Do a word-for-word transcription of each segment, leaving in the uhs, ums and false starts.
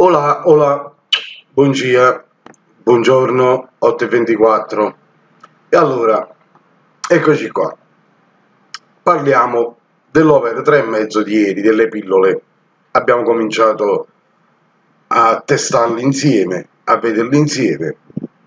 Hola, hola, buongiorno, buongiorno, otto e ventiquattro. E allora, eccoci qua. Parliamo dell'over tre e mezzo di ieri, delle pillole. Abbiamo cominciato a testarli insieme, a vederli insieme.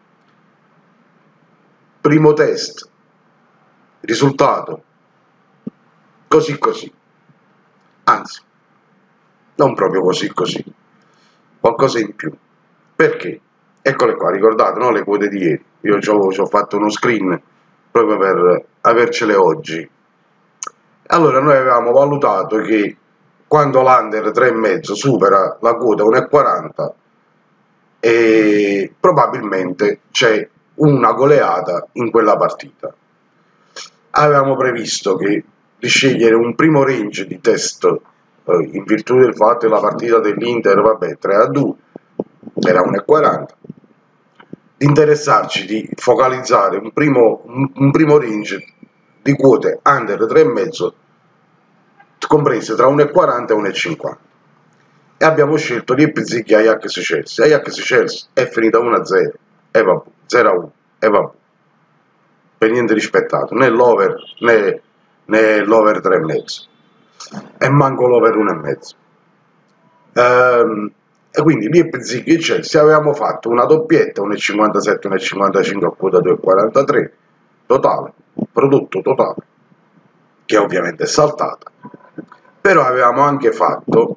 Primo test, risultato, così così. Anzi, non proprio così così. Qualcosa in più. Perché? Eccole qua, ricordate, no? Le quote di ieri. Io ci ho, ci ho fatto uno screen proprio per avercele oggi. Allora, noi avevamo valutato che quando l'under tre e mezzo supera la quota uno e quaranta, e probabilmente c'è una goleata in quella partita. Avevamo previsto che di scegliere un primo range di test eh, in virtù del fatto che la partita dell'Inter, vabbè, tre a due, era uno e quaranta, di interessarci di focalizzare un primo, un, un primo range di quote under tre e mezzo comprese tra uno e quaranta e uno e cinquanta, e abbiamo scelto Leipzig e Ajax Chelsea. Ajax Chelsea è finita uno a zero e vabbè, zero a uno e vabbè, per niente rispettato né l'over né, né l'over tre e mezzo, e manco l'over uno e mezzo. Ehm, e quindi Leipzig e Chelsea avevamo fatto una doppietta uno e cinquantasette uno e cinquantacinque a quota due e quarantatré totale, prodotto totale, che ovviamente è saltata. Però avevamo anche fatto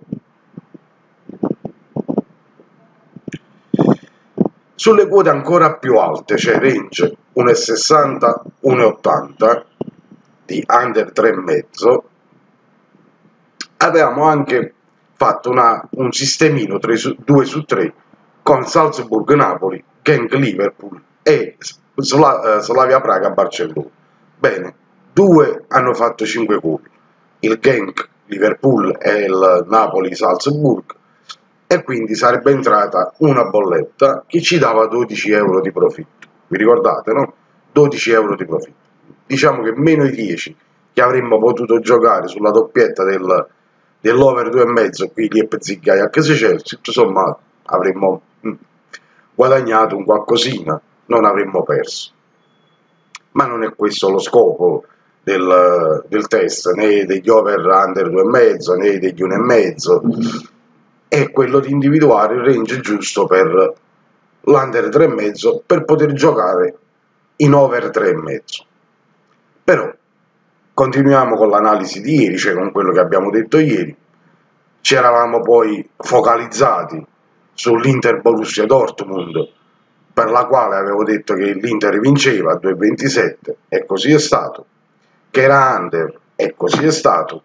sulle quote ancora più alte, cioè range uno e sessanta uno e ottanta di under tre e mezzo, avevamo anche fatto una, un sistemino due su tre con Salzburg-Napoli, Genk-Liverpool e Sla, uh, Slavia Praga-Barcellona. Bene, due hanno fatto cinque gol, il Genk Liverpool e il Napoli-Salzburg, e quindi sarebbe entrata una bolletta che ci dava dodici euro di profitto. Vi ricordate, no? dodici euro di profitto. Diciamo che meno i dieci che avremmo potuto giocare sulla doppietta del, dell'over due e mezzo qui di Leipzig Ajax Chelsea, insomma avremmo mh, guadagnato un qualcosina, non avremmo perso. Ma non è questo lo scopo del, del test, né degli over under due e mezzo né degli uno e mezzo, è quello di individuare il range giusto per l'under tre e mezzo per poter giocare in over tre e mezzo. Però continuiamo con l'analisi di ieri, cioè con quello che abbiamo detto ieri. Ci eravamo poi focalizzati sull'Inter Borussia Dortmund, per la quale avevo detto che l'Inter vinceva a due e ventisette, e così è stato, che era under, e così è stato.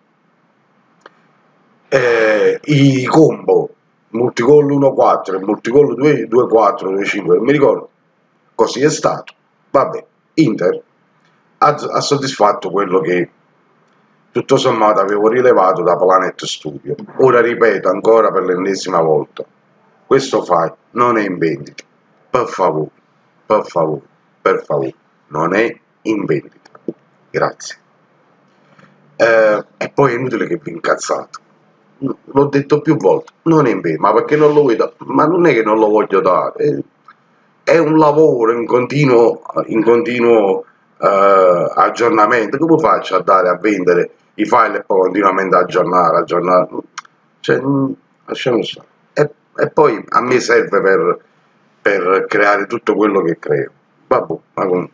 Eh, i combo multigol uno quattro e multigol due quattro due cinque, non mi ricordo, così è stato. Vabbè, Inter ha, ha soddisfatto quello che tutto sommato avevo rilevato da Planet Studio. Ora ripeto ancora per l'ennesima volta, questo file non è in vendita, per favore, per favore, per favore, non è in vendita, grazie. Eh, e poi è inutile che vi incazzate, l'ho detto più volte, non è in vendita, ma perché non lo vuoi dare? Ma non è che non lo voglio dare, è un lavoro in continuo, in continuo eh, aggiornamento. Come faccio a dare a vendere i file e poi continuamente aggiornare, aggiornare? Cioè, lasciamo stare. E, e poi a me serve per, per creare tutto quello che creo. Vabbè, ma comunque.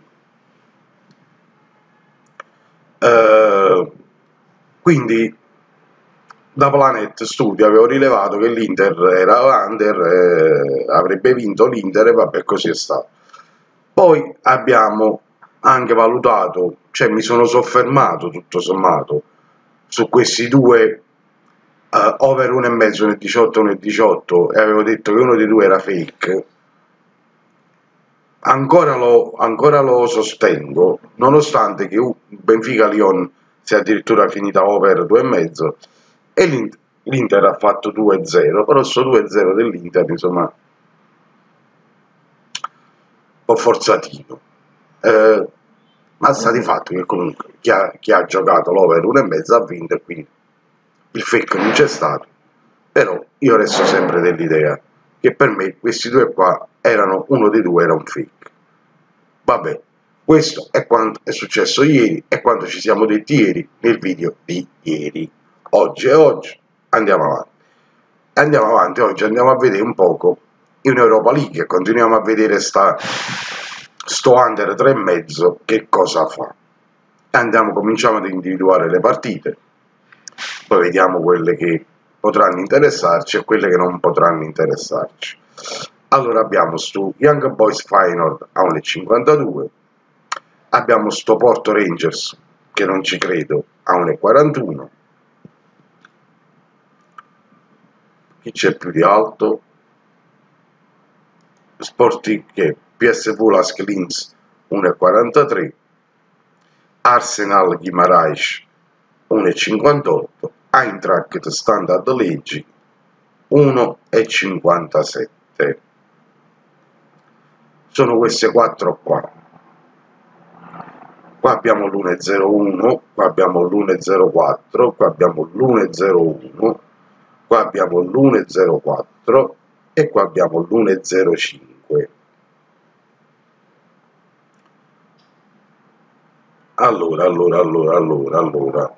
Eh, quindi da Planet Studio avevo rilevato che l'Inter era under, eh, avrebbe vinto l'Inter, e vabbè, così è stato. Poi abbiamo anche valutato, cioè mi sono soffermato tutto sommato su questi due uh, over uno e mezzo nel diciotto uno e diciotto, e avevo detto che uno dei due era fake. Ancora lo, ancora lo sostengo, nonostante che Benfica-Lyon sia addirittura finita over due e mezzo e l'Inter ha fatto due a zero, però sto due a zero dell'Inter, insomma, un po' forzatino. Eh, ma sta di fatto che comunque chi ha, chi ha giocato l'over uno e mezzo ha vinto, e quindi il fake non c'è stato. Però io resto sempre dell'idea che per me questi due qua erano, uno dei due era un fake. Vabbè, questo è quanto è successo ieri e quanto ci siamo detti ieri nel video di ieri. Oggi è oggi, andiamo avanti. Andiamo avanti, oggi andiamo a vedere un poco in Europa League, continuiamo a vedere sta, sto under tre e mezzo che cosa fa. Andiamo, cominciamo ad individuare le partite, poi vediamo quelle che potranno interessarci e quelle che non potranno interessarci. Allora abbiamo sto Young Boys Feyenoord a uno e cinquantadue, abbiamo sto Porto Rangers, che non ci credo, a uno e quarantuno. Chi c'è più di alto? Sporting, che P S V Lask Linz uno e quarantatré, Arsenal Guimarães uno e cinquantotto, Eintracht Standard Liegi uno e cinquantasette. Sono queste quattro qua. Qua abbiamo l'uno e zero uno, qua abbiamo l'uno e zero quattro, qua abbiamo l'uno e zero uno, qua abbiamo l'uno e zero quattro e qua abbiamo l'uno e zero cinque. Allora, allora, allora, allora, allora,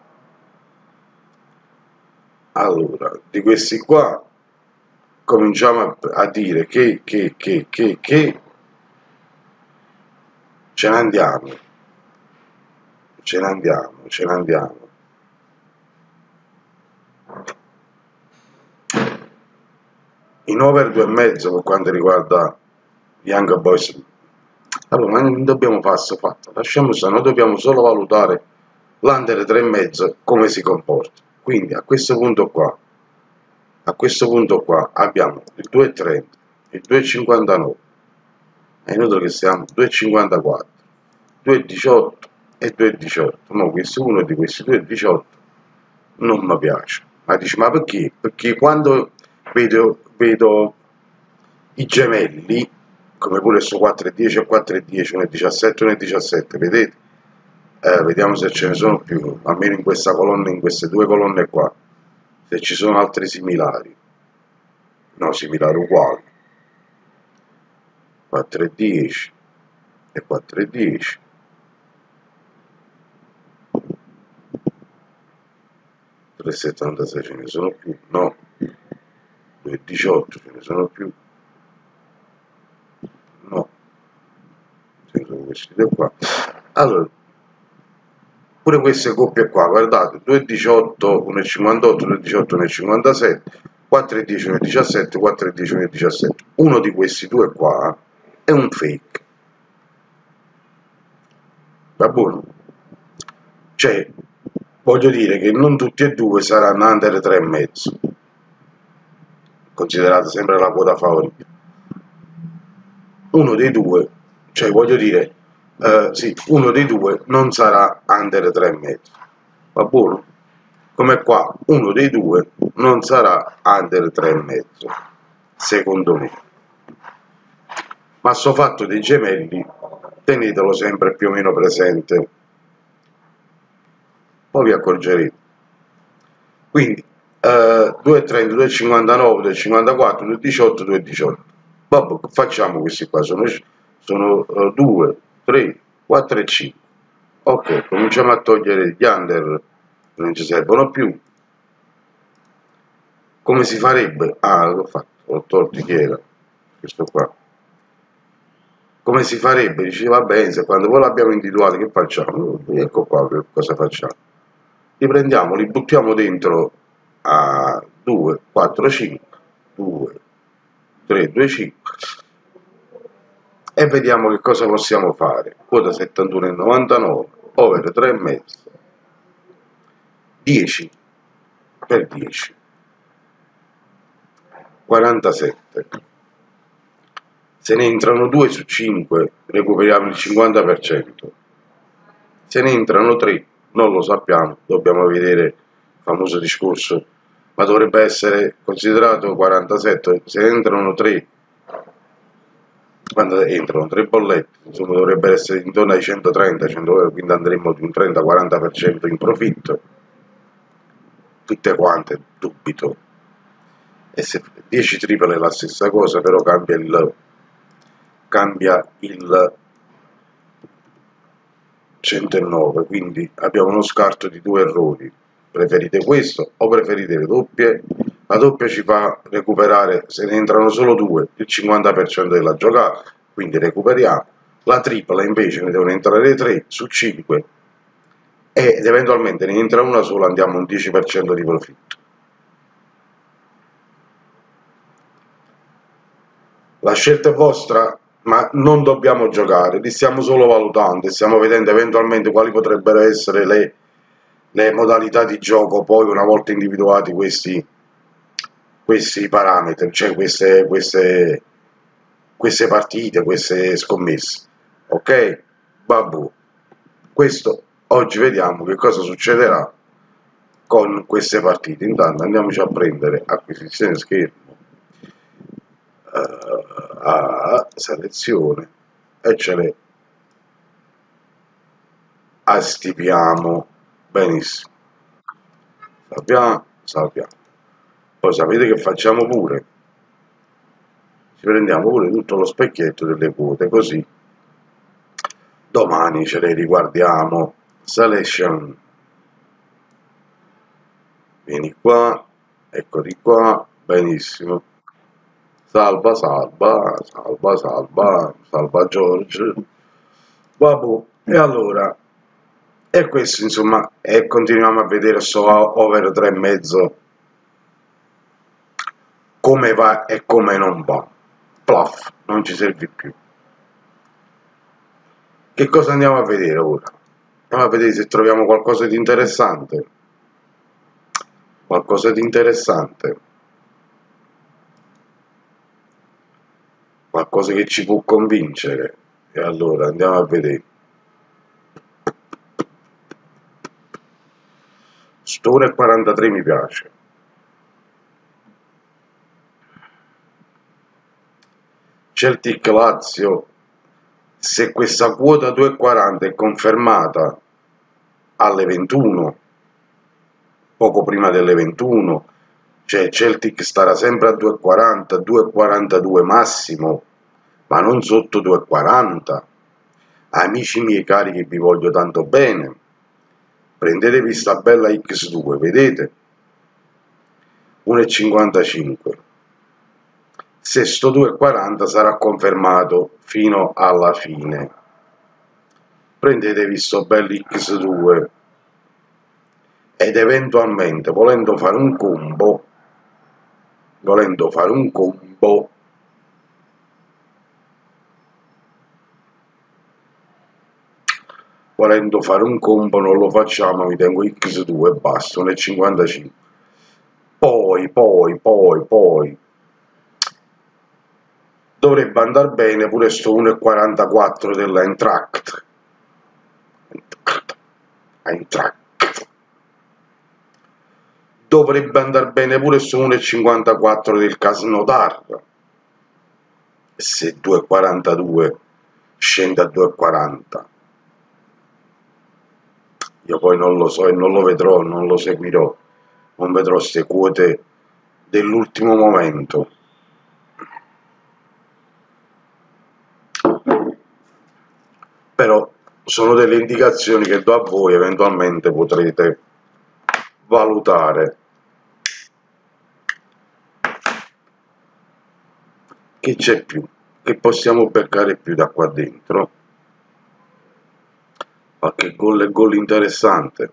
allora, di questi qua cominciamo a, a dire che, che, che, che, che ce ne andiamo, ce ne andiamo, ce ne andiamo. In over due e mezzo per quanto riguarda Young Boys. Allora, ma non dobbiamo fare questo fatto, lasciamo stare, noi dobbiamo solo valutare l'under tre e mezzo come si comporta. Quindi a questo punto qua, a questo punto qua abbiamo il due e trenta, il due e cinquantanove, è inutile che siamo due e cinquantaquattro, due e diciotto e due e diciotto. Ma questo uno di questi due e diciotto non mi piace. Ma dici, ma perché? Perché quando vedo, vedo i gemelli, come pure su quattro e dieci e quattro e dieci, uno e diciassette, uno e diciassette, vedete? Eh, vediamo se ce ne sono più, almeno in questa colonna, in queste due colonne qua, se ci sono altri similari. No, similari uguali. quattro e dieci e quattro e dieci. tre e settantasei ce ne sono più, no, due e diciotto ce ne sono più, no, ce ne sono questi due qua. Allora, pure queste coppie qua, guardate, due e diciotto, uno e cinquantotto, due e diciotto, uno e cinquantasette, quattro e dieci, uno e diciassette, quattro e dieci, uno e diciassette. Uno di questi due qua è un fake. Va buono? Cioè, voglio dire che non tutti e due saranno under tre e mezzo, considerate sempre la quota favorita. Uno dei due, cioè voglio dire, eh, sì, uno dei due non sarà under tre e mezzo. Va buono? Come qua, uno dei due non sarà under tre e mezzo, secondo me. Ma sto fatto dei gemelli, tenetelo sempre più o meno presente. Poi vi accorgerete. Quindi eh, due e trenta, due e cinquantanove, due e cinquantaquattro, due e diciotto, due e diciotto. Vabbè, facciamo questi qua, sono, sono uh, due, tre, quattro e cinque. Ok, cominciamo a togliere gli under, non ci servono più. Come si farebbe? Ah, l'ho fatto, l'ho tolto, chi era? Questo qua. Come si farebbe? Diceva bene, se quando voi l'abbiamo individuato che facciamo? Ecco qua che cosa facciamo. Li prendiamo, li buttiamo dentro a due, quattro, cinque, due, tre, due, cinque e vediamo che cosa possiamo fare. Quota settantuno e novantanove, over tre e mezzo, dieci per dieci, quarantasette. Se ne entrano due su cinque, recuperiamo il cinquanta per cento. Se ne entrano tre, non lo sappiamo, dobbiamo vedere il famoso discorso, ma dovrebbe essere considerato quarantasette. Se ne entrano tre, quando entrano tre bollette, insomma dovrebbe essere intorno ai centotrenta, cento, quindi andremo di un trenta quaranta per cento in profitto, tutte quante, dubito. e se dieci triple è la stessa cosa, però cambia il cambia il centonove, quindi abbiamo uno scarto di due errori. Preferite questo o preferite le doppie? La doppia ci fa recuperare, se ne entrano solo due, il cinquanta per cento della giocata, quindi recuperiamo. La tripla invece ne devono entrare tre su cinque ed eventualmente ne entra una sola, andiamo a un dieci per cento di profitto. La scelta è vostra, ma non dobbiamo giocare, li stiamo solo valutando e stiamo vedendo eventualmente quali potrebbero essere le, le modalità di gioco poi una volta individuati questi, questi parametri, cioè queste, queste, queste partite, queste scommesse. Ok? Babù, questo oggi vediamo che cosa succederà con queste partite. Intanto andiamoci a prendere acquisizione schermo, uh, a selezione e ce le astipiamo. Benissimo, salviamo, salviamo. Poi sapete che facciamo pure? Ci prendiamo pure tutto lo specchietto delle quote, così domani ce le riguardiamo. Selection, vieni qua, eccoti qua, benissimo. Salva, salva, salva, salva, salva George. Vabbè, e allora, e questo insomma, e continuiamo a vedere sto over tre e mezzo come va e come non va. Pluff, non ci serve più. Che cosa andiamo a vedere ora? Andiamo a vedere se troviamo qualcosa di interessante. Qualcosa di interessante. Qualcosa che ci può convincere. E allora andiamo a vedere. Stone e quarantatré mi piace. Celtic Lazio, se questa quota due e quaranta è confermata alle ventuno, poco prima delle ventuno, cioè Celtic starà sempre a due e quaranta, due e quarantadue massimo, ma non sotto due e quaranta. Amici miei cari che vi voglio tanto bene, prendetevi sta bella X due, vedete? uno e cinquantacinque. Se sto due e quaranta sarà confermato fino alla fine. Prendetevi sto bel X due ed eventualmente volendo fare un combo, volendo fare un combo, volendo fare un combo non lo facciamo, mi tengo X due e basta, uno e cinquantacinque. Poi, poi, poi, poi, dovrebbe andare bene pure sto uno e quarantaquattro dell'Eintracht. Eintracht. Dovrebbe andare bene pure su uno e cinquantaquattro del Krasnodar. Se due e quarantadue scende a due e quaranta. Io poi non lo so e non lo vedrò, non lo seguirò. Non vedrò queste quote dell'ultimo momento. Però sono delle indicazioni che do a voi, eventualmente potrete valutare. Che c'è più? Che possiamo beccare più da qua dentro? Qualche gol e gol interessante.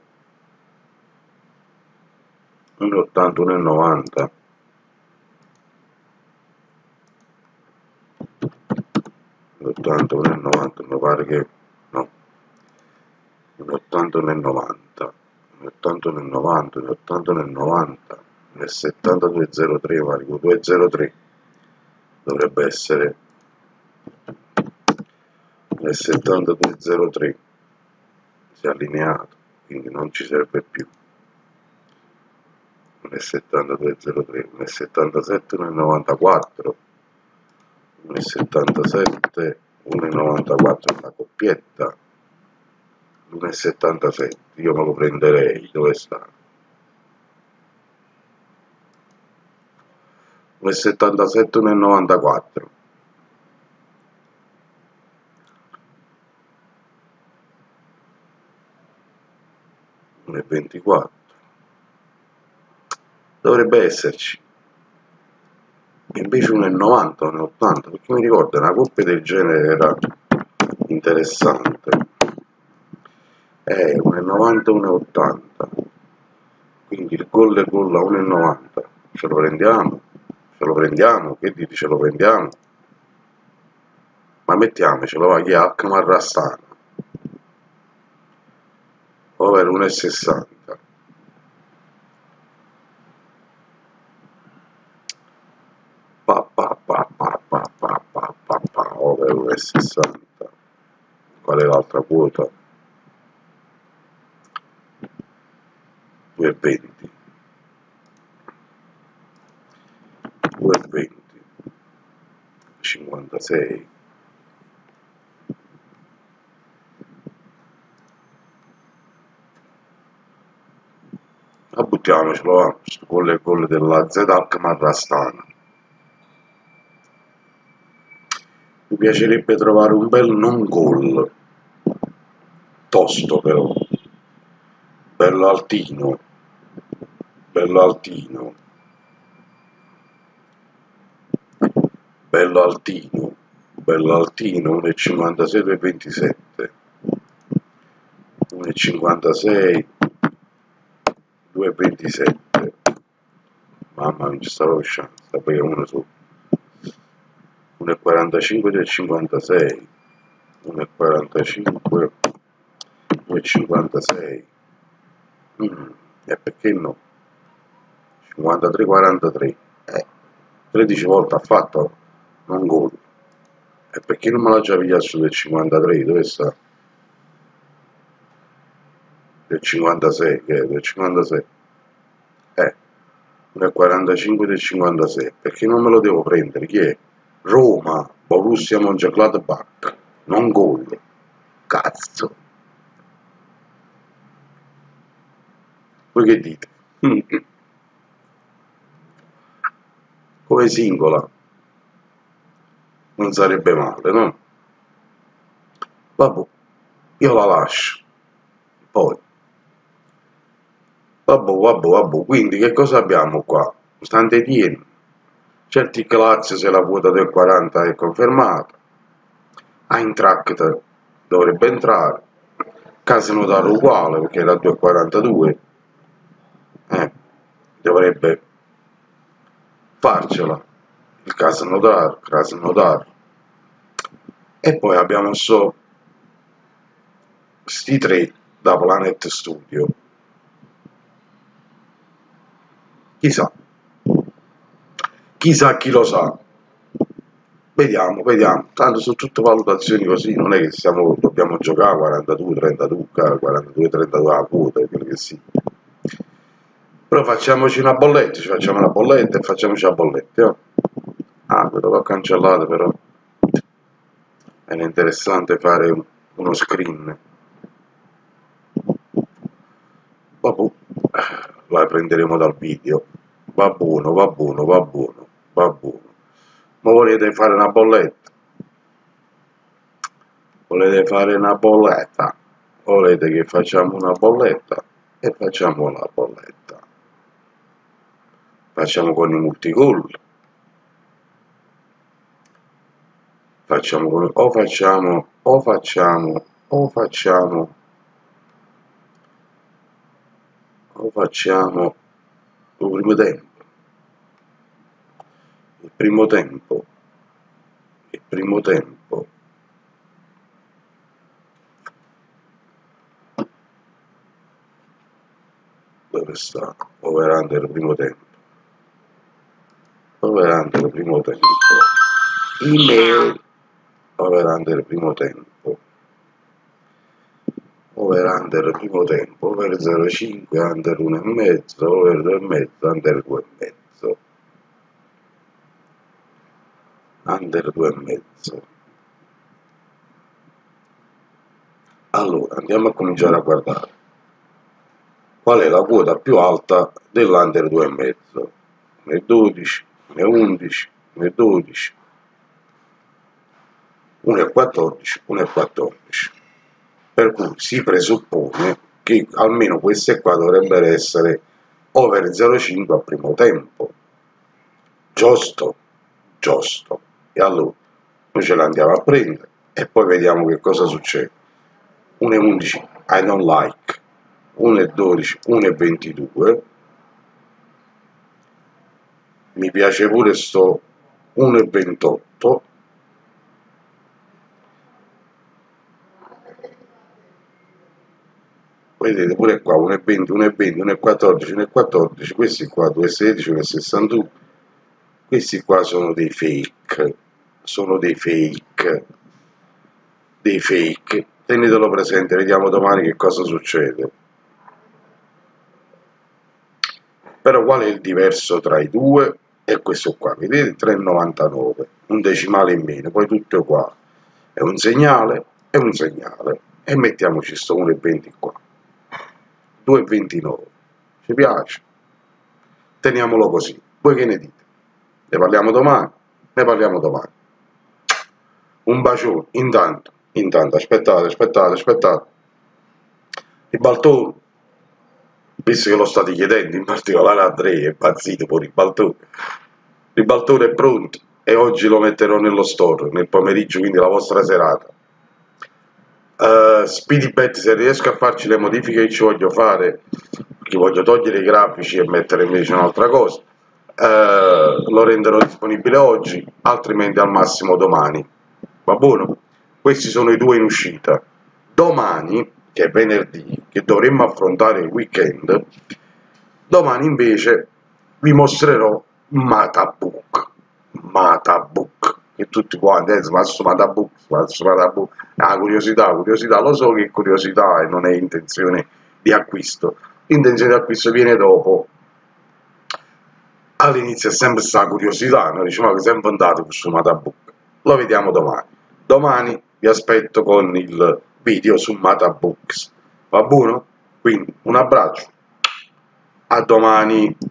uno e ottanta, uno e novanta. uno e ottanta, uno e novanta, mi pare che no. uno e ottanta, uno e novanta. uno e ottanta, uno e novanta, uno e ottanta, uno e novanta. uno e settanta, due e zero tre, varico due e zero tre. Dovrebbe essere uno e settanta, due e zero tre. Si è allineato, quindi non ci serve più. uno e settanta, due e zero tre, uno e settantasette, uno e novantaquattro, uno e settantasette, uno e novantaquattro, una coppietta, uno e settantasette, io me lo prenderei, dove sta? uno e settantasette, uno e novantaquattro. uno e ventiquattro. Dovrebbe esserci. Invece uno e novanta, uno e ottanta, perché mi ricordo una coppia del genere era interessante. Eh, uno e novanta, uno e ottanta. Quindi il gol e gol a uno e novanta. Ce lo prendiamo? Ce lo prendiamo? Che dite, ce lo prendiamo? Ma mettiamocelo, va, chi è Alkmaar Astana. Over uno e sessanta. Pa pa pa pa pa pa pa pa pa, over uno e sessanta. Qual è l'altra quota? due e venti. due e venti. cinquantasei. Ma buttiamocelo, va, gol e gol della Z Alkmaar Astana. Mi piacerebbe trovare un bel non gol, tosto però, bello altino, bello altino, bello altino, bello altino, uno e cinquantasei, due e ventisette, uno e cinquantasei, due e ventisette, mamma non ci stavo uscendo, sta perché uno su, uno e quarantacinque, due e cinquantasei, uno e quarantacinque, due e cinquantasei, mm, e perché no? cinquantatré quarantatré, eh, tredici volte ha fatto non gol, e perché non me l'ha già pigliato del cinquantatré? Dove sta? Del cinquantasei, che è del cinquantasei, eh, uno e quarantacinque del cinquantasei, perché non me lo devo prendere? Chi è? Roma, Borussia Mönchengladbach, non gol, cazzo, voi che dite? Come singola non sarebbe male, no? Vabbè, io la lascio, poi vabbè, vabbè, vabbè, quindi che cosa abbiamo qua? Saint-Étienne, certi Lazio se la quota del quaranta è confermata, Eintracht dovrebbe entrare, Krasnodar uguale perché era due e quarantadue, eh, dovrebbe farcela, il Krasnodar, Krasnodar, e poi abbiamo so sti tre da Planet Studio, chissà, chissà chi lo sa, vediamo, vediamo, tanto sono tutte valutazioni così, non è che siamo, dobbiamo giocare a quarantadue trentadue, quarantadue trentadue a quota, quello che sì. Però facciamoci una bolletta, ci facciamo una bolletta e facciamoci la bolletta. Eh? Ah, quello l'ho cancellato però. Era interessante fare uno screen. Vabbè, la prenderemo dal video. Va buono, va buono, va buono, va buono. Ma volete fare una bolletta? Volete fare una bolletta? Volete che facciamo una bolletta? E facciamo la bolletta. Facciamo con i multigol. Facciamo con, o facciamo, o facciamo, o facciamo, o facciamo il primo tempo. Il primo tempo. Il primo tempo. Dove sta? Over-under primo tempo. Over-under primo tempo. Email. Over-under primo tempo. Over-under primo tempo. Over zero virgola cinque, under uno e mezzo, over due e mezzo, under due e mezzo. Under due e mezzo. Allora, andiamo a cominciare a guardare. Qual è la quota più alta dell'under due e mezzo? uno e dodici, uno e undici, uno e dodici, uno e quattordici, uno e quattordici. Per cui si presuppone che almeno queste qua dovrebbero essere over zero virgola cinque al primo tempo. Giusto? Giusto. E allora noi ce l'andiamo a prendere e poi vediamo che cosa succede. uno e undici, I don't like. uno e dodici, uno e ventidue. Mi piace pure sto uno e ventotto. Vedete pure qua uno e venti, uno e venti, uno e quattordici, uno e quattordici, questi qua due e sedici, uno e sessantuno, questi qua sono dei fake, sono dei fake, dei fake, tenetelo presente, vediamo domani che cosa succede. Però qual è il diverso tra i due e questo qua? Vedete tre virgola novantanove, un decimale in meno, poi tutto qua, è un segnale, è un segnale, e mettiamoci sto uno e venti qua. due e ventinove, ci piace? Teniamolo così, voi che ne dite? Ne parliamo domani? Ne parliamo domani. Un bacione, intanto, intanto, aspettate, aspettate, aspettate. I baltoni, visto che lo state chiedendo, in particolare Andrea, è impazzito pure il baltone. Il baltone è pronto e oggi lo metterò nello store, nel pomeriggio, quindi la vostra serata. Uh, SpeedyBet, se riesco a farci le modifiche che ci voglio fare, perché voglio togliere i grafici e mettere invece un'altra cosa, uh, lo renderò disponibile oggi, altrimenti al massimo domani. Va buono? Questi sono i due in uscita. Domani, che è venerdì, che dovremmo affrontare il weekend, domani invece vi mostrerò Matabook. Matabook. Che tutti quanti, eh, ma su Matabook, ma su Matabook, ah, curiosità, curiosità, lo so che è curiosità e non è intenzione di acquisto, l'intenzione di acquisto viene dopo, all'inizio è sempre questa curiosità, noi diciamo che è sempre andato su Matabook, lo vediamo domani, domani vi aspetto con il video su Matabooks, va buono? Quindi un abbraccio, a domani.